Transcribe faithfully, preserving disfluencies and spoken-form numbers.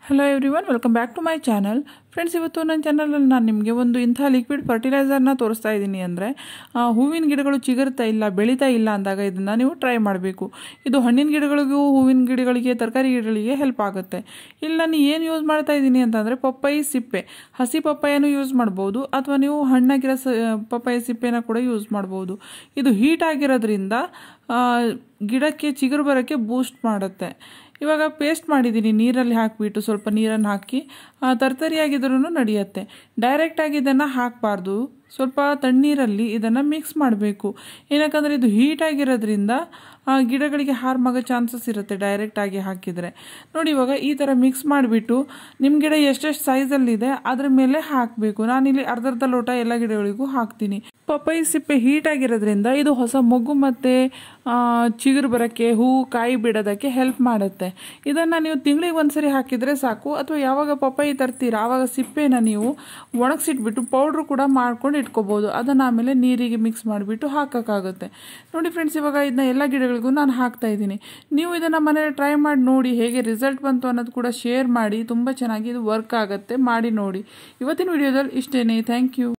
Hello everyone, welcome back to my channel. Friends, ಇವತ್ತು ನನ್ನ ಚಾನಲಲ್ಲಿ ನಾನು ನಿಮಗೆ ಒಂದು ಇಂಥ ಲಿಕ್ವಿಡ್ ಫರ್ಟಿಲೈಸರ್ನ ತೋರಿಸ್ತಾ ಇದ್ದೀನಿ. ಅಂದರೆ ಹೂವಿನ ಗಿಡಗಳು ಚಿಗುರ್ತಾ ಇಲ್ಲ, ಬೆಳೀತಾ ಇಲ್ಲ ಅಂದಾಗ ಇದನ್ನು ನೀವು ಟ್ರೈ ಮಾಡಬೇಕು. ಇದು ಹಣ್ಣಿನ ಗಿಡಗಳಿಗೂ, ಹೂವಿನ ಗಿಡಗಳಿಗೆ, ತರಕಾರಿ ಗಿಡಗಳಿಗೆ ಹೆಲ್ಪ್ ಆಗುತ್ತೆ. ಇಲ್ಲಿ ನಾನು ಏನು ಯೂಸ್ ಮಾಡ್ತಾ ಇದ್ದೀನಿ ಅಂತಂದರೆ ಪಪ್ಪಾಯಿ ಸಿಪ್ಪೆ, ಹಸಿ ಪಪ್ಪಾಯನ್ನು ಯೂಸ್ ಮಾಡ್ಬೋದು, ಅಥವಾ ನೀವು ಹಣ್ಣಾಗಿರೋ ಸ ಪಪ್ಪಾಯಿ ಸಿಪ್ಪೆನ ಕೂಡ ಯೂಸ್ ಮಾಡ್ಬೋದು. ಇದು ಹೀಟ್ ಆಗಿರೋದ್ರಿಂದ ಗಿಡಕ್ಕೆ ಚಿಗುರು ಬರೋಕ್ಕೆ ಬೂಸ್ಟ್ ಮಾಡುತ್ತೆ. ಇವಾಗ ಪೇಸ್ಟ್ ಮಾಡಿದ್ದೀನಿ, ನೀರಲ್ಲಿ ಹಾಕಿಬಿಟ್ಟು ಸ್ವಲ್ಪ ನೀರನ್ನು ಹಾಕಿ, ತರ್ತರಿಯಾಗಿದ್ರೂ ನಡೆಯುತ್ತೆ. ಡೈರೆಕ್ಟಾಗಿ ಇದನ್ನು ಹಾಕಬಾರ್ದು, ಸ್ವಲ್ಪ ತಣ್ಣೀರಲ್ಲಿ ಇದನ್ನು ಮಿಕ್ಸ್ ಮಾಡಬೇಕು. ಏನಕ್ಕಂದರೆ ಇದು ಹೀಟಾಗಿರೋದ್ರಿಂದ ಗಿಡಗಳಿಗೆ ಹಾರ್ಮಾಗೋ ಚಾನ್ಸಸ್ ಇರುತ್ತೆ ಡೈರೆಕ್ಟಾಗಿ ಹಾಕಿದರೆ. ನೋಡಿ, ಇವಾಗ ಈ ಥರ ಮಿಕ್ಸ್ ಮಾಡಿಬಿಟ್ಟು ನಿಮ್ಮ ಗಿಡ ಎಷ್ಟೆಷ್ಟು ಸೈಜಲ್ಲಿದೆ ಅದ್ರ ಮೇಲೆ ಹಾಕಬೇಕು. ನಾನಿಲ್ಲಿ ಅರ್ಧ ಅರ್ಧ ಲೋಟ ಎಲ್ಲ ಗಿಡಗಳಿಗೂ ಹಾಕ್ತೀನಿ. ಪಪ್ಪಾಯಿ ಸಿಪ್ಪೆ ಹೀಟಾಗಿರೋದ್ರಿಂದ ಇದು ಹೊಸ ಮೊಗ್ಗು ಮತ್ತು ಚಿಗುರು ಬರೋಕ್ಕೆ, ಹೂವು ಕಾಯಿ ಬಿಡೋದಕ್ಕೆ ಹೆಲ್ಪ್ ಮಾಡುತ್ತೆ. ಇದನ್ನು ನೀವು ತಿಂಗಳಿಗೆ ಒಂದ್ಸರಿ ಹಾಕಿದರೆ ಸಾಕು, ಅಥವಾ ಯಾವಾಗ ಪಪ್ಪಾಯಿ ತರ್ತೀರ ಆವಾಗ ಸಿಪ್ಪೆನ ನೀವು ಒಣಗಿಸಿಟ್ಬಿಟ್ಟು ಪೌಡ್ರು ಕೂಡ ಮಾಡ್ಕೊಂಡು ಇಟ್ಕೋಬೋದು. ಅದನ್ನು ಆಮೇಲೆ ನೀರಿಗೆ ಮಿಕ್ಸ್ ಮಾಡಿಬಿಟ್ಟು ಹಾಕೋಕ್ಕಾಗುತ್ತೆ. ನೋಡಿ ಫ್ರೆಂಡ್ಸ್, ಇವಾಗ ಇದನ್ನ ಎಲ್ಲ ಗಿಡಗಳಿಗೂ ನಾನು ಹಾಕ್ತಾ ಇದ್ದೀನಿ. ನೀವು ಇದನ್ನು ಮನೇಲಿ ಟ್ರೈ ಮಾಡಿ ನೋಡಿ, ಹೇಗೆ ರಿಸಲ್ಟ್ ಬಂತು ಅನ್ನೋದು ಕೂಡ ಶೇರ್ ಮಾಡಿ. ತುಂಬ ಚೆನ್ನಾಗಿ ಇದು ವರ್ಕ್ ಆಗುತ್ತೆ, ಮಾಡಿ ನೋಡಿ. ಇವತ್ತಿನ ವಿಡಿಯೋದಲ್ಲಿ ಇಷ್ಟೇನೆ. Thank you.